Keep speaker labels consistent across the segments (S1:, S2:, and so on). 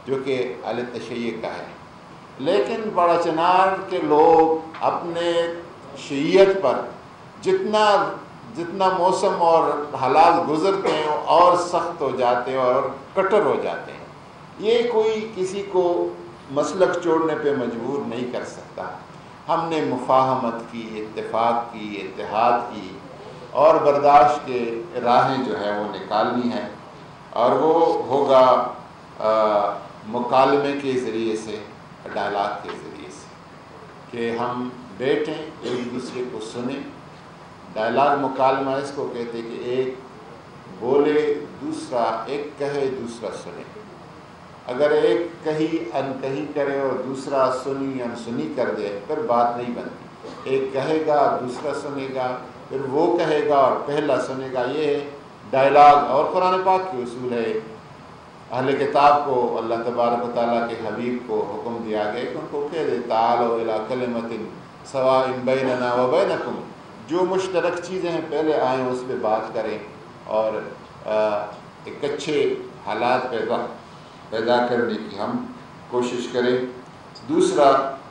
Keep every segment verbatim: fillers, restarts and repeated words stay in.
S1: جو کہ اہل تشیع کا ہے، لیکن بڑا چنار کے لوگ اپنے شیعت پر جتنا جتنا موسم اور حالات گزرتے ہیں اور سخت ہو جاتے ہیں اور کٹر ہو جاتے ہیں. یہ کوئی کسی کو مسلک چھوڑنے پہ مجبور نہیں کر سکتا. ہم نے مفاہمت کی، اتفاق کی، اتحاد کی اور برداشت کے راہیں جو ہے وہ نکالنی ہیں، اور وہ ہوگا مکالمے کے ذریعے سے، ڈائلاگ کے ذریعے سے، کہ ہم بیٹھیں ایک دوسرے کو سنیں. ڈائلاگ مکالمہ اس کو کہتے کہ ایک بولے دوسرا ایک کہے دوسرا سنے. اگر ایک کہی ان کہی کرے اور دوسرا سنی ان سنی کر دے پھر بات نہیں بنتی. ایک کہے گا دوسرا سنے گا، پھر وہ کہے گا اور پہلا سنے گا. یہ ڈائلاگ اور قرآن پاک کے اصول ہے. اہل کتاب کو اللہ تبارک و تعالیٰ کے حبیب کو حکم دیا گیا کہ ان کو کہہ دے تعالوا الی کلمۃ سواء بیننا و بینکم، جو مشترک چیزیں ہیں پہلے آئیں اس پہ بات کریں اور ایک اچھے حالات پیدا پیدا کرنے کی ہم کوشش کریں. دوسرا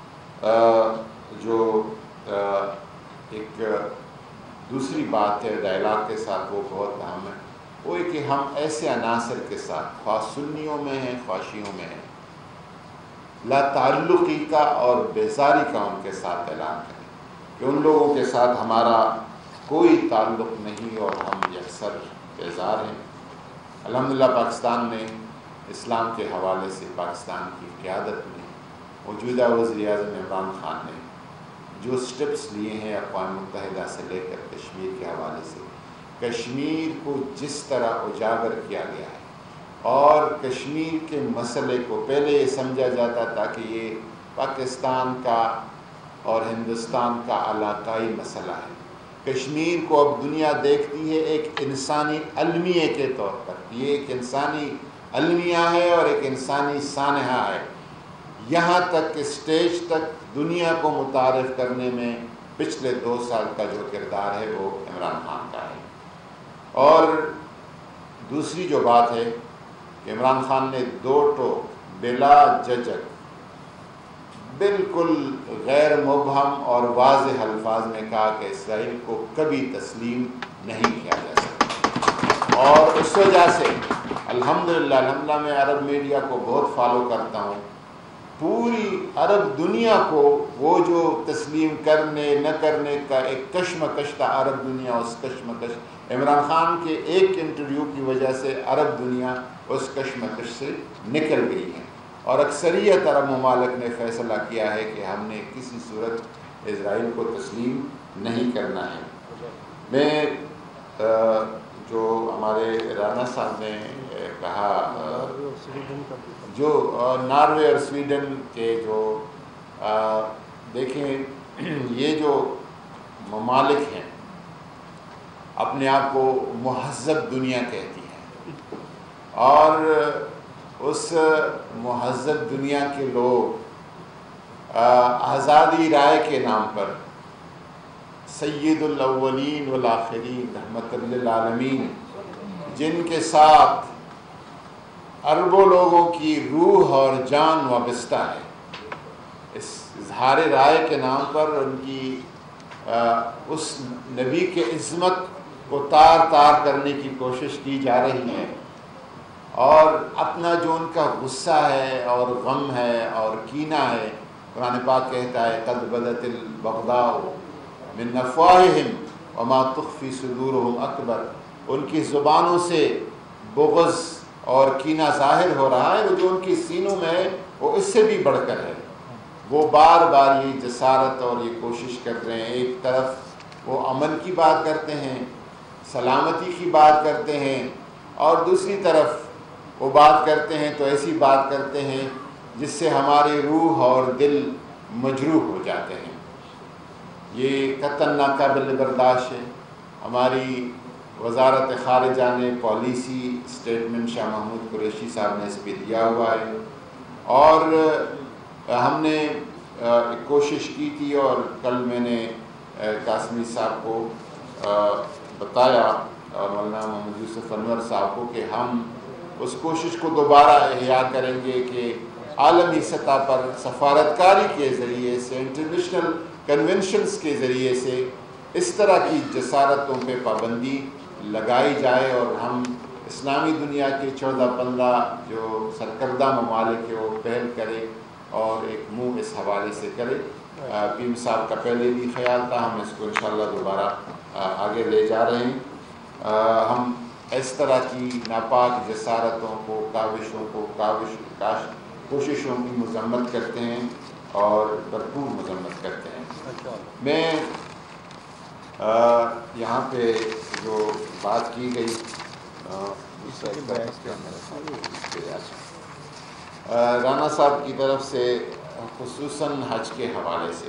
S1: جو ایک دوسری بات ہے ڈائلاگ کے ساتھ وہ بہت اہم ہے، وہ ہے کہ ہم ایسے عناصر کے ساتھ، خواہ سنیوں میں ہیں خواہ شیعوں میں ہیں، لا تعلقی کا اور بیزاری کا ان کے ساتھ اعلان کریں کہ ان لوگوں کے ساتھ ہمارا کوئی تعلق نہیں اور ہم یکسر بیزار ہیں. الحمدللہ پاکستان نے اسلام کے حوالے سے پاکستان کی قیادت میں موجودہ وزیر اعظم عمران خان نے جو سٹیپس لیے ہیں اقوام متحدہ سے لے کر کشمیر کے حوالے سے، کشمیر کو جس طرح اجاگر کیا گیا ہے، اور کشمیر کے مسئلے کو پہلے یہ سمجھا جاتا تھا کہ یہ پاکستان کا اور ہندوستان کا علاقائی مسئلہ ہے. کشمیر کو اب دنیا دیکھتی ہے ایک انسانی المیہ کے طور پر. یہ ایک انسانی المیہ ہے اور ایک انسانی سانحہ ہے. یہاں تک کہ اسٹیج تک دنیا کو متعارف کرنے میں پچھلے دو سال کا جو کردار ہے وہ عمران خان کا ہے. اور دوسری جو بات ہے کہ عمران خان نے دو ٹوک بلا جھجک بالکل غیر مبہم اور واضح الفاظ میں کہا کہ اسرائیل کو کبھی تسلیم نہیں کیا جا سکتا. اور اس وجہ سے الحمدللہ الحمدللہ میں عرب میڈیا کو بہت فالو کرتا ہوں. پوری عرب دنیا کو وہ جو تسلیم کرنے نہ کرنے کا ایک کشمکش تھا، عرب دنیا اس کشمکش عمران خان کے ایک انٹرویو کی وجہ سے عرب دنیا اس کشمکش سے نکل گئی ہے، اور اکثریت عرب ممالک نے فیصلہ کیا ہے کہ ہم نے کسی صورت اسرائیل کو تسلیم نہیں کرنا ہے. میں جو ہمارے رانا صاحب نے کہا جو ناروے اور سویڈن کے جو دیکھیں یہ جو ممالک ہیں اپنے آپ کو مہذب دنیا کہتی ہیں، اور اس مہذب دنیا کے لوگ آزادی رائے کے نام پر سید الاولین والآخرین رحمت للعالمین، جن کے ساتھ اربوں لوگوں کی روح اور جان وابستہ ہے، اس اظہار رائے کے نام پر ان کی اس نبی کے عظمت کو تار تار کرنے کی کوشش کی جا رہی ہے. اور اپنا جو ان کا غصہ ہے اور غم ہے اور کینہ ہے، قرآن پاک کہتا ہے قد بدت البغضاء من افواہہم وما تخفی صدورہم اکبر. ان کی زبانوں سے بغض اور کینہ ظاہر ہو رہا ہے، وہ جو ان کی سینوں میں ہے وہ اس سے بھی بڑھ کر ہے. وہ بار بار یہ جسارت اور یہ کوشش کر رہے ہیں. ایک طرف وہ امن کی بات کرتے ہیں، سلامتی کی بات کرتے ہیں، اور دوسری طرف وہ بات کرتے ہیں تو ایسی بات کرتے ہیں جس سے ہماری روح اور دل مجروح ہو جاتے ہیں. یہ قطعاً ناقابل برداشت ہے. ہماری وزارت خارجہ نے پالیسی اسٹیٹمنٹ شاہ محمود قریشی صاحب نے اس پہ دیا ہوا ہے، اور ہم نے ایک کوشش کی تھی، اور کل میں نے قاسمی صاحب کو بتایا اور مولانا محمد یوسف انور صاحب کو کہ ہم اس کوشش کو دوبارہ احیا کریں گے کہ عالمی سطح پر سفارتکاری کے ذریعے سے، انٹرنیشنل کنونشنز کے ذریعے سے اس طرح کی جسارتوں پہ پابندی لگائی جائے اور ہم اسلامی دنیا کے چودہ پندرہ جو سرکردہ ممالک ہے وہ پہل کرے اور ایک منہ اس حوالے سے کرے۔ پیم صاحب کا پہلے بھی خیال تھا، ہم اس کو انشاءاللہ دوبارہ آگے لے جا رہے ہیں۔ ہم اس طرح کی ناپاک جسارتوں کو، کاوشوں کو کاوش کاش کوششوں کی مذمت کرتے ہیں اور بھرپور مذمت کرتے ہیں۔ میں یہاں پہ جو بات کی گئی رانا صاحب کی طرف سے خصوصاً حج کے حوالے سے،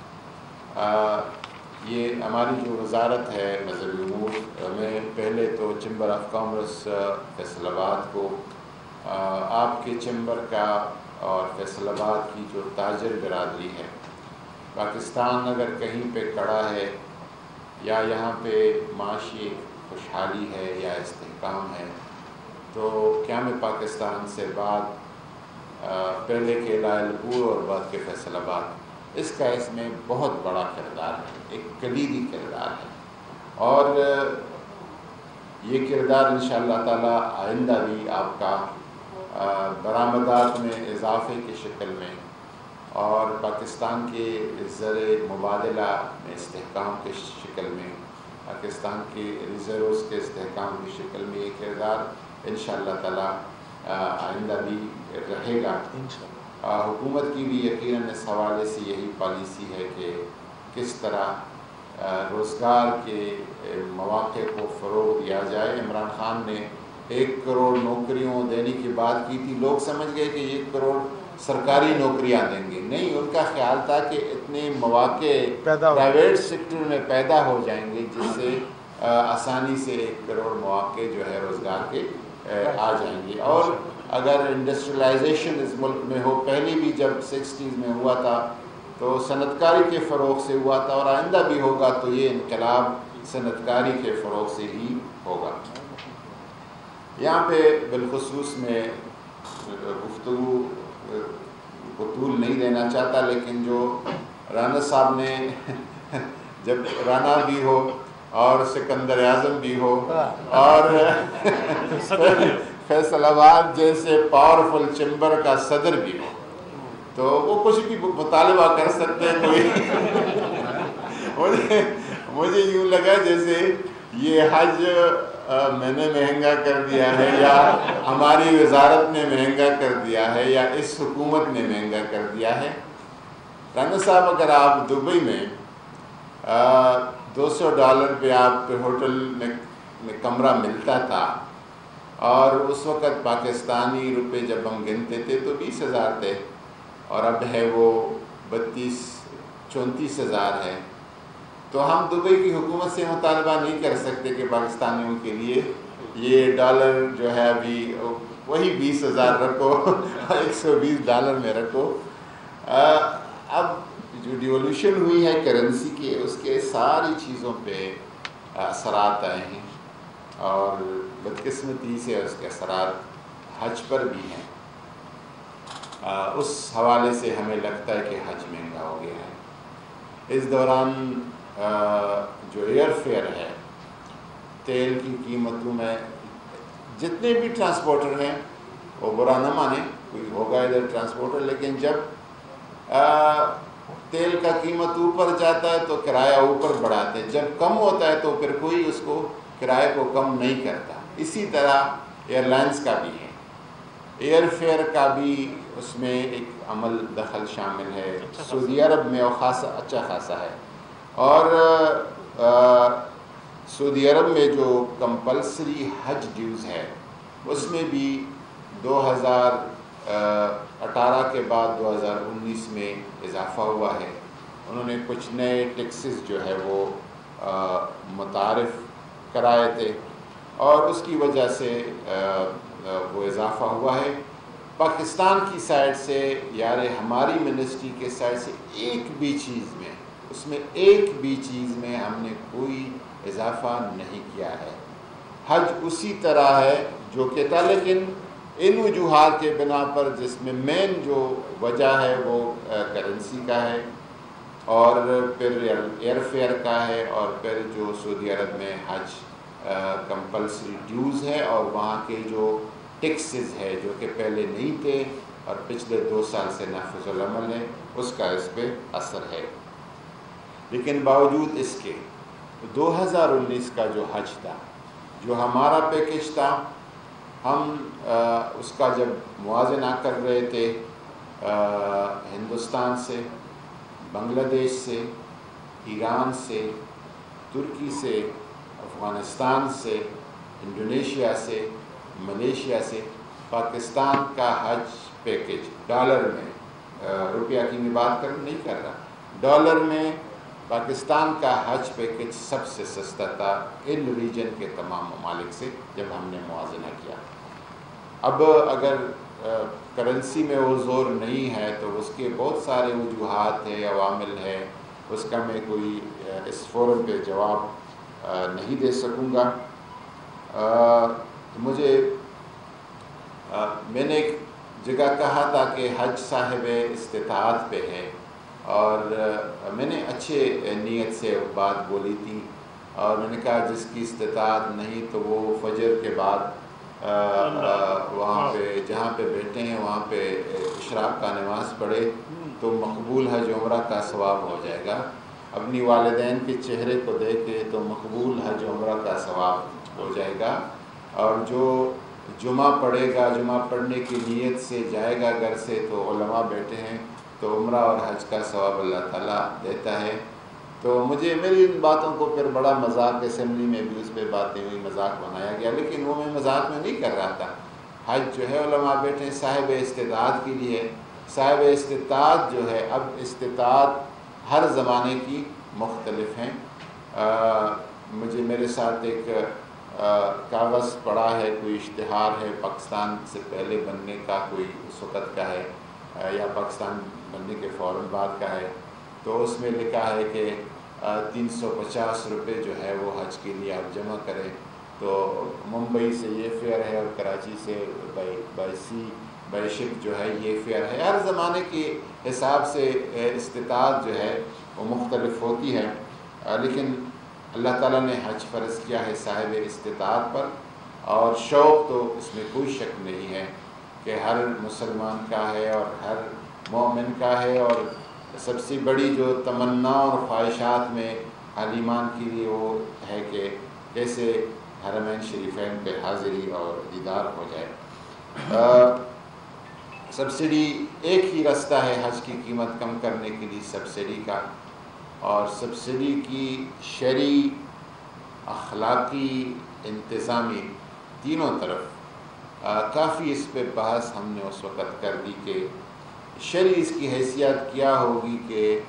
S1: یہ ہماری جو وزارت ہے مذہبی امور میں، پہلے تو چیمبر آف کامرس فیصل آباد کو، آپ کے چیمبر کا اور فیصل آباد کی جو تاجر برادری ہے، پاکستان اگر کہیں پہ کڑا ہے یا یہاں پہ معاشی خوشحالی ہے یا استحکام ہے تو قیام پاکستان سے بعد پہلے کے لائل پور اور بعد کے فیصل آباد، اس کا اس میں بہت بڑا کردار ہے، ایک کلیدی کردار ہے، اور یہ کردار انشاءاللہ تعالی آئندہ بھی آپ کا برآمدات میں اضافے کی شکل میں اور پاکستان کے زر مبادلہ میں استحکام کی شکل میں، پاکستان کے ریزروز کے استحکام کی شکل میں یہ کردار انشاءاللہ تعالی آئندہ بھی رہے گا۔ حکومت کی بھی یقیناً اس حوالے سے یہی پالیسی ہے کہ کس طرح روزگار کے مواقع کو فروغ دیا جائے۔ عمران خان نے ایک کروڑ نوکریوں دینے کی بات کی تھی، لوگ سمجھ گئے کہ ایک کروڑ سرکاری نوکریاں دیں گے، نہیں، ان کا خیال تھا کہ اتنے مواقع پرائیویٹ سیکٹر میں پیدا ہو جائیں گے جس سے آسانی سے ایک کروڑ مواقع جو ہے روزگار کے آ جائیں گے۔ اور اگر انڈسٹریلائزیشن اس ملک میں ہو، پہلے بھی جب سکسٹیز میں ہوا تھا تو صنعت کاری کے فروغ سے ہوا تھا، اور آئندہ بھی ہوگا تو یہ انقلاب صنعت کاری کے فروغ سے ہی ہوگا۔ یہاں پہ بالخصوص میں گفتگو کو طول نہیں دینا چاہتا، لیکن جو رانا صاحب نے جب رانا بھی ہو اور سکندر اعظم بھی ہو اور فیصل آباد جیسے پاورفل چیمبر کا صدر بھی ہو تو وہ کچھ بھی مطالبہ کر سکتے ہیں۔ کوئی مجھے مجھے یوں لگا جیسے یہ حج میں نے مہنگا کر دیا ہے یا ہماری وزارت نے مہنگا کر دیا ہے یا اس حکومت نے مہنگا کر دیا ہے۔ رانا صاحب، اگر آپ دبئی میں دو سو ڈالر پہ آپ کے ہوٹل میں کمرہ ملتا تھا اور اس وقت پاکستانی روپے جب ہم گنتے تھے تو بیس ہزار تھے، اور اب ہے وہ بتیس چونتیس ہزار ہے، تو ہم دبئی کی حکومت سے مطالبہ نہیں کر سکتے کہ پاکستانیوں کے لیے یہ ڈالر جو ہے ابھی وہی بیس ہزار رکھو، ایک سو بیس ڈالر میں رکھو۔ اب جو ڈیولوشن ہوئی ہے کرنسی کے، اس کے ساری چیزوں پہ اثرات آئے ہیں، اور بدقسمتی سے اس کے اثرات حج پر بھی ہیں۔ اس حوالے سے ہمیں لگتا ہے کہ حج مہنگا ہو گیا ہے۔ اس دوران جو ایئر فیئر ہے، تیل کی قیمتوں میں جتنے بھی ٹرانسپورٹر ہیں وہ برا نہ مانیں، کوئی ہوگا ادھر ٹرانسپورٹر، لیکن جب تیل کا قیمت اوپر جاتا ہے تو کرایہ اوپر بڑھاتے ہیں، جب کم ہوتا ہے تو پھر کوئی اس کو کرایہ کو کم نہیں کرتا۔ اسی طرح ایئر لائنز کا بھی ہے، ایئر فیئر کا بھی اس میں ایک عمل دخل شامل ہے، سعودی عرب میں وہ خاصا اچھا خاصا ہے، اور سعودی عرب میں جو کمپلسری حج ڈیوز ہے اس میں بھی دو ہزار اٹھارہ کے بعد دو ہزار انیس میں اضافہ ہوا ہے۔ انہوں نے کچھ نئے ٹیکسز جو ہے وہ متعارف کرائے تھے اور اس کی وجہ سے وہ اضافہ ہوا ہے۔ پاکستان کی سائڈ سے یار ہماری منسٹری کے سائڈ سے ایک بھی چیز میں اس میں ایک بھی چیز میں ہم نے کوئی اضافہ نہیں کیا ہے۔ حج اسی طرح ہے جو کہ تھا، لیکن ان وجوہات کے بنا پر جس میں مین جو وجہ ہے وہ کرنسی کا ہے، اور پھر ایئر فیئر کا ہے، اور پھر جو سعودی عرب میں حج کمپلسری ڈیوز ہے، اور وہاں کے جو ٹیکسز ہے جو کہ پہلے نہیں تھے اور پچھلے دو سال سے نافذ العمل ہے، اس کا اس پہ اثر ہے۔ لیکن باوجود اس کے دو ہزار انیس کا جو حج تھا، جو ہمارا پیکج تھا، ہم اس کا جب موازنہ کر رہے تھے ہندوستان سے، بنگلہ دیش سے، ایران سے، ترکی سے، افغانستان سے، انڈونیشیا سے، ملیشیا سے، پاکستان کا حج پیکج ڈالر میں، روپیہ کی میں بات کر نہیں کر رہا، ڈالر میں پاکستان کا حج پیکج سب سے سستا تھا ان ریجن کے تمام ممالک سے جب ہم نے موازنہ کیا۔ اب اگر کرنسی میں وہ زور نہیں ہے تو اس کے بہت سارے وجوہات ہیں، عوامل ہیں، اس کا میں کوئی اس فورم پہ جواب نہیں دے سکوں گا۔ مجھے میں نے ایک جگہ کہا تھا کہ حج صاحب استطاعت پہ ہے، اور میں نے اچھے نیت سے بات بولی تھی، اور میں نے کہا جس کی استطاعت نہیں تو وہ فجر کے بعد وہاں پہ جہاں پہ بیٹھے ہیں وہاں پہ اشراق کا نماز پڑھے تو مقبول حج عمرہ کا ثواب ہو جائے گا، اپنی والدین کے چہرے کو دیکھے تو مقبول حج عمرہ کا ثواب ہو جائے گا، اور جو جمعہ پڑھے گا، جمعہ پڑھنے کی نیت سے جائے گا گھر سے، تو علماء بیٹھے ہیں تو عمرہ اور حج کا ثواب اللہ تعالیٰ دیتا ہے۔ تو مجھے میری ان باتوں کو پھر بڑا مذاق، اسمبلی میں بھی اس پہ باتیں ہوئی، مذاق بنایا گیا، لیکن وہ میں مذاق میں نہیں کر رہا تھا۔ حج جو ہے علماء بیٹھے ہیں صاحب استطاعت کے لیے، صاحب استطاعت جو ہے، اب استطاعت ہر زمانے کی مختلف ہیں۔ مجھے میرے ساتھ ایک کاغذ پڑا ہے، کوئی اشتہار ہے پاکستان سے پہلے بننے کا، کوئی اس وقت کا ہے یا پاکستان بننے کے فوراً بعد کا ہے، تو اس میں لکھا ہے کہ تین سو پچاس روپے جو ہے وہ حج کے لیے آپ جمع کریں، تو ممبئی سے یہ فیئر ہے اور کراچی سے by by sea by ship جو ہے یہ فیئر ہے۔ ہر زمانے کے حساب سے استطاعت جو ہے وہ مختلف ہوتی ہے، لیکن اللہ تعالیٰ نے حج فرض کیا ہے صاحب استطاعت پر، اور شوق تو اس میں کوئی شک نہیں ہے کہ ہر مسلمان کا ہے اور ہر مومن کا ہے، اور سب سے بڑی جو تمنا اور خواہشات میں حالیمان کے لیے وہ ہے کہ کیسے حرمین شریفین پہ حاضری اور دیدار ہو جائے۔ سبسڈی ایک ہی راستہ ہے حج کی قیمت کم کرنے کے لیے، سبسڈی کا، اور سبسڈی کی شرعی، اخلاقی، انتظامی تینوں طرف کافی اس پہ بحث ہم نے اس وقت کر دی کہ شرعی اس کی حیثیت کیا ہوگی کہ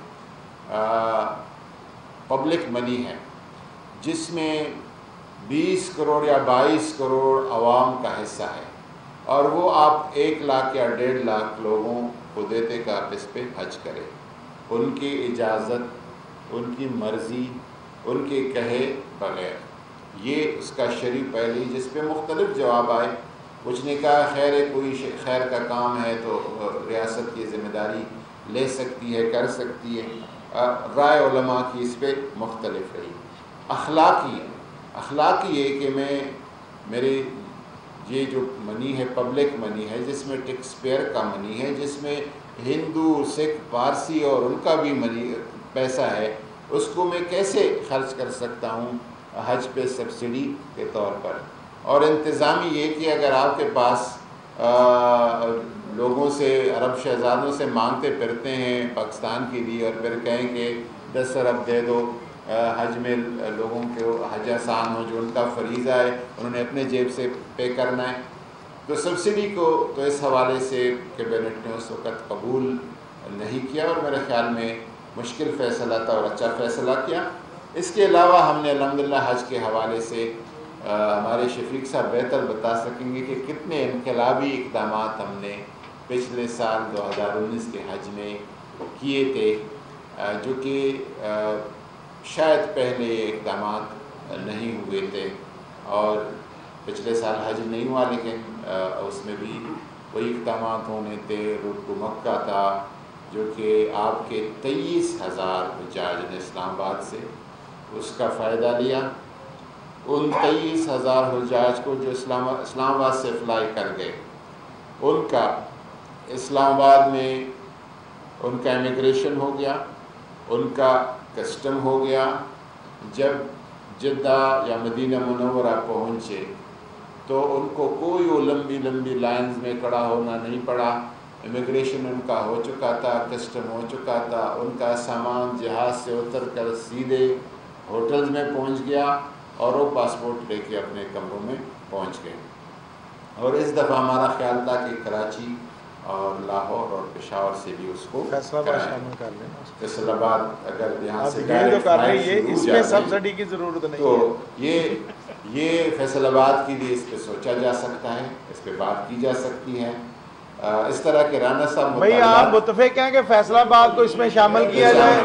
S1: پبلک منی ہے جس میں بیس کروڑ یا بائیس کروڑ عوام کا حصہ ہے، اور وہ آپ ایک لاکھ یا ڈیڑھ لاکھ لوگوں کو دیتے کہ آپ اس پہ حج کریں، ان کی اجازت، ان کی مرضی، ان کے کہے بغیر۔ یہ اس کا شرعی پہلو جس پہ مختلف جواب آئے، کچھ نے کہا خیر ہے، کوئی خیر کا کام ہے تو ریاست کی ذمہ داری لے سکتی ہے، کر سکتی ہے، رائے علماء کی اس پہ مختلف رہی۔ اخلاقی اخلاقی یہ کہ میں میری یہ جو منی ہے پبلک منی ہے، جس میں ٹیکس پیئر کا منی ہے، جس میں ہندو، سکھ، پارسی اور ان کا بھی منی پیسہ ہے، اس کو میں کیسے خرچ کر سکتا ہوں حج پہ سبسڈی کے طور پر۔ اور انتظامی یہ کہ اگر آپ کے پاس لوگوں سے، عرب شہزادوں سے مانگتے پھرتے ہیں پاکستان کے لیے اور پھر کہیں کہ دس ارب دے دو حج میں، لوگوں کے حج آسان ہو، جو ان کا فریضہ ہے انہوں نے اپنے جیب سے پے کرنا ہے، تو سبسڈی کو تو اس حوالے سے کیبنٹ نے اس وقت قبول نہیں کیا، اور میرے خیال میں مشکل فیصلہ تھا اور اچھا فیصلہ کیا۔ اس کے علاوہ ہم نے الحمدللہ حج کے حوالے سے ہمارے شفیق صاحب بہتر بتا سکیں گے کہ کتنے انقلابی اقدامات ہم نے پچھلے سال دو ہزار انیس کے حج میں کیے تھے، جو کہ شاید پہلے یہ اقدامات نہیں ہوئے تھے، اور پچھلے سال حج نہیں ہوا لیکن اس میں بھی وہی اقدامات ہونے تھے. رٹ کو مکہ تھا جو کہ آپ کے تیئیس ہزار حجاج نے اسلام آباد سے اس کا فائدہ لیا. ان تیئیس ہزار حجاج کو جو اسلام اسلام آباد سے فلائی کر گئے ان کا اسلام آباد میں ان کا امیگریشن ہو گیا, ان کا کسٹم ہو گیا. جب جدہ یا مدینہ منورہ پہنچے تو ان کو کوئی وہ لمبی لمبی لائنز میں کھڑا ہونا نہیں پڑا. امیگریشن ان کا ہو چکا تھا, کسٹم ہو چکا تھا, ان کا سامان جہاز سے اتر کر سیدھے ہوٹلز میں پہنچ گیا اور وہ پاسپورٹ لے کے اپنے کمروں میں پہنچ گئے. اور اس دفعہ ہمارا خیال تھا کہ کراچی اور لاہور اور پشاور سے بھی اس کو
S2: فیصل آباد شامل کر لینا.
S1: فیصل آباد اگر یہاں سے
S2: ڈائریکٹ کر رہے ہیں, یہ اس میں سبسڈی کی ضرورت نہیں
S1: تو یہ یہ فیصل آباد کے لیے اس پہ سوچا جا سکتا ہے, اس پہ بات کی جا سکتی ہے. اس طرح کے رانا صاحب
S2: بھائی آپ متفق ہیں کہ فیصل آباد کو اس میں شامل کیا جائے؟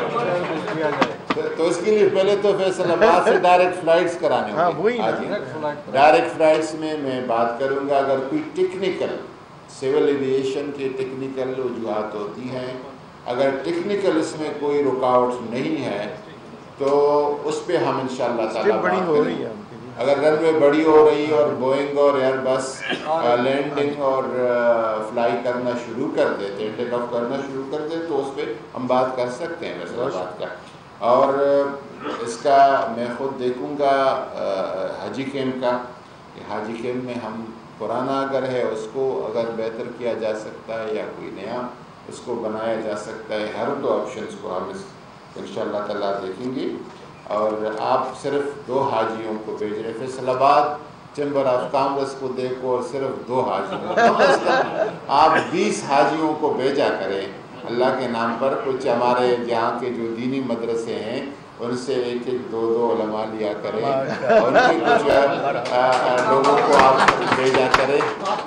S1: تو اس کے لیے پہلے تو فیصل آباد سے ڈائریکٹ فلائٹس کرانے ہوں گے. ڈائریکٹ فلائٹس میں میں بات کروں گا. اگر کوئی ٹیکنیکل سول ایویشن کے ٹیکنیکل وجوہات ہوتی ہیں, اگر ٹیکنیکل اس میں کوئی رکاوٹ نہیں ہے تو اس پہ ہم انشاءاللہ تعالیٰ
S2: بڑی ہو رہی ہے.
S1: اگر رن وے بڑی ہو رہی اور بوئنگ اور ایئر بس لینڈنگ اور فلائی کرنا شروع کر دیتے, ٹیک آف کرنا شروع کر دے تو اس پہ ہم بات کر سکتے ہیں فیصل آباد کا. اور اس کا میں خود دیکھوں گا حاجی کیمپ کا, کہ حاجی کیمپ میں ہم پرانا اگر ہے اس کو اگر بہتر کیا جا سکتا ہے یا کوئی نیا اس کو بنایا جا سکتا ہے. ہر دو آپشنز کو ہم اس انشاءاللہ تعالیٰ دیکھیں گے. اور آپ صرف دو حاجیوں کو بھیج رہے, فیصل آباد چیمبر آف کامرس کو دیکھو اور صرف دو حاجیوں کم از کم آپ بیس حاجیوں کو بھیجا کریں اللہ کے نام پر. کچھ ہمارے یہاں کے جو دینی مدرسے ہیں ان سے ایک ایک دو دو علماء لیا کریں, اور ان کے کچھ لوگوں کو آپ بھیجا کریں.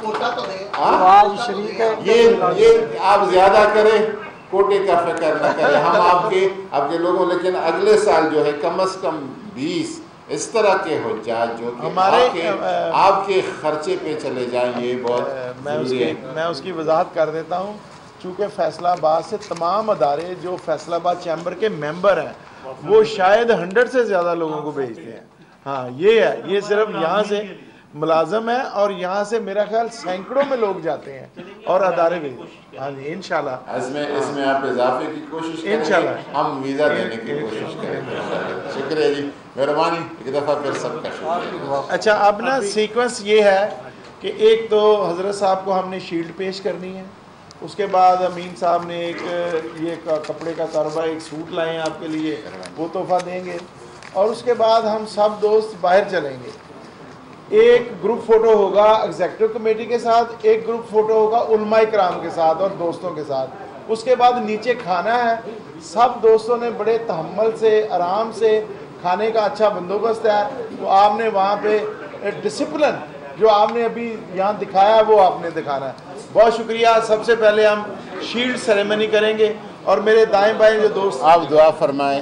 S1: یہ یہ آپ زیادہ کریں, کوٹے کا فکر نہ کریں. ہم آپ کے آپ کے لوگوں لیکن اگلے سال جو ہے کم از کم بیس اس طرح کے حجاج جو کہ آپ کے آپ کے خرچے پہ چلے جائیں, یہ بہت ضروری ہے.
S2: میں اس کی وضاحت کر دیتا ہوں. چونکہ فیصل آباد سے تمام ادارے جو فیصل آباد چیمبر کے ممبر ہیں وہ شاید ہنڈریڈ سے زیادہ لوگوں کو بھیجتے ہیں. ہاں یہ ہے, یہ صرف یہاں سے ملازم ہے اور یہاں سے میرا خیال سینکڑوں میں لوگ جاتے ہیں اور ادارے بھی. ہاں جی انشاءاللہ
S1: اس میں اس میں آپ اضافے کی کوشش کریں, انشاءاللہ ہم ویزا دینے کی کوشش کریں گے. شکریہ جی, مہربانی ایک دفعہ پھر سب کا شکریہ.
S2: اچھا اب نا سیکوینس یہ ہے کہ ایک تو حضرت صاحب کو ہم نے شیلڈ پیش کرنی ہے, اس کے بعد امین صاحب نے ایک یہ کپڑے کا کاروبار ایک سوٹ لائے ہیں آپ کے لیے, وہ تحفہ دیں گے, اور اس کے بعد ہم سب دوست باہر چلیں گے. ایک گروپ فوٹو ہوگا ایگزیکٹو کمیٹی کے ساتھ, ایک گروپ فوٹو ہوگا علماء کرام کے ساتھ اور دوستوں کے ساتھ. اس کے بعد نیچے کھانا ہے, سب دوستوں نے بڑے تحمل سے آرام سے کھانے کا اچھا بندوبست ہے. تو آپ نے وہاں پہ ڈسپلن جو آپ نے ابھی یہاں دکھایا ہے وہ آپ نے دکھانا ہے. بہت شکریہ. سب سے پہلے ہم شیلڈ سیریمنی کریں گے اور میرے دائیں بائیں جو دوست
S1: آپ دعا فرمائیں.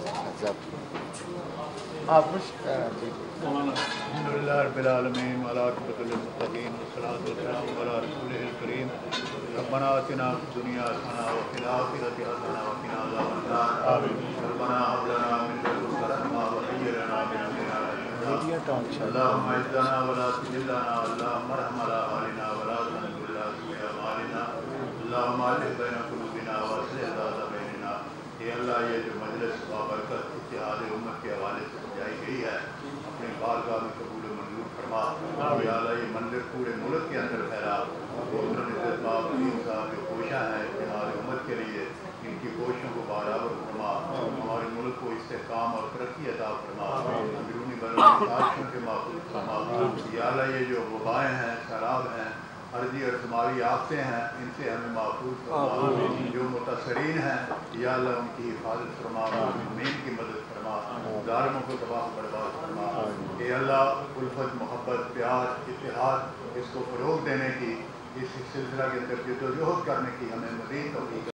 S2: آپ
S3: الحمدللہ رب العالمین والعاقبۃ للمتقین والصلاۃ والسلام علی رسولہ الکریم. ربنا آتنا فی الدنیا حسنہ وفی الآخرۃ حسنہ وقنا عذاب النار. ربنا هب لنا من لدنک رحمۃ وہیئ لنا من امرنا رشدا. اللهم اهدنا ولا تضلنا, اللهم ارحم على حالنا ولا تحملنا في اعمالنا, اللهم الف بین قلوبنا واصلح ذات بیننا. اے اللہ یہ جو مجلس بابرکت اتحاد امت کے حوالے سے سجائی گئی ہے اپنے بارگاہ میں قبول و منظور فرما. یا اللہ یہ منظر پورے ملک کے اندر پھیلا. عزت باب امین صاحب جو کوشاں ہیں اتحاد امت کے لیے, ان کی کوششوں کو برابر فرما. ہمارے ملک کو استحکام اور ترقی عطا فرما. بیرونی بلدی سازشوں کے محفوظ فرما. یا اللہ یہ جو وبائیں ہیں, سیلاب ہیں, ارضی اور سماوی آفتے ہیں, ان سے ہمیں محفوظ فرما. جو متاثرین ہیں یا اللہ ان کی حفاظت فرما, مؤمنین کی مدد فرما, ظالموں کو تباہ برباد فرما. اے اللہ الفت, محبت, پیار, اتحاد اس کو فروغ دینے کی, اس سلسلہ کے اندر جدوجہد کرنے کی ہمیں مزید توفیق